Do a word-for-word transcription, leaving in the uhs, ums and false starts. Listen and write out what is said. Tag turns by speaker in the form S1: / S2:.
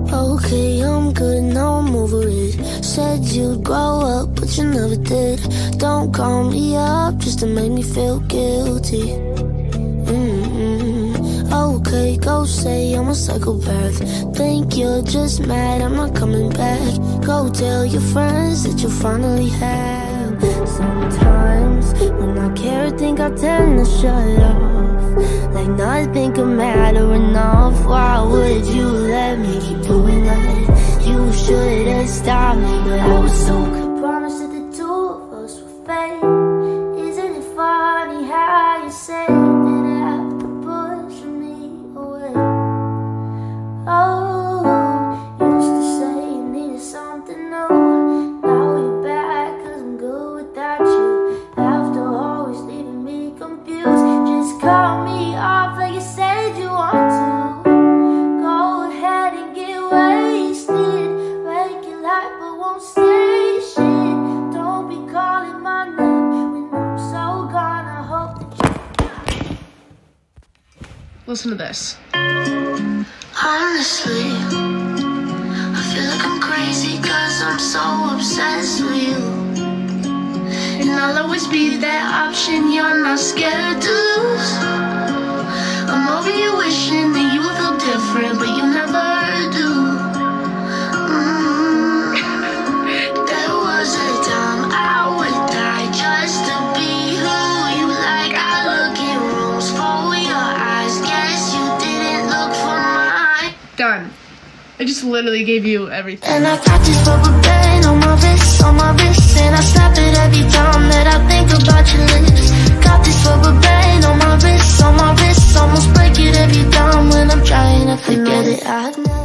S1: Okay, I'm good, now I'm over it. Said you'd grow up, but you never did. Don't call me up just to make me feel guilty. Mm-mm. Okay, go say I'm a psychopath. Think you're just mad I'm not coming back. Go tell your friends that you finally have. Sometimes when I care, I think I tend to shut off. Like nothing could matter enough. Why would you let me keep doing that? You should have stopped me, but I was so good. Promise that the two of us were fake. Isn't it funny how you say that I have to push me away? Oh, you used to say you needed something new. Now you're back, cause I'm good without you. After always leaving me confused, just call me off like you said you want to. Go ahead and get wasted. Make it life but won't say shit. Don't be calling my name when I'm so gone. I hope that you...
S2: Listen to this.
S1: Honestly, I feel like I'm crazy cause I'm so obsessed with you. And I'll always be that option you're not scared to lose. I'm over you wishing that you would feel different, but you never do. Mm. There was a time I would die just to be who you like. I look in rooms for your eyes. Guess you didn't look for mine.
S2: Done. I just literally gave you everything.
S1: And I got this rubber band on my wrist, on my wrist, and I snap it every time that I think about your lips. Got this rubber band on my wrist, on my wrist, almost break it every time when I'm trying to forget it. I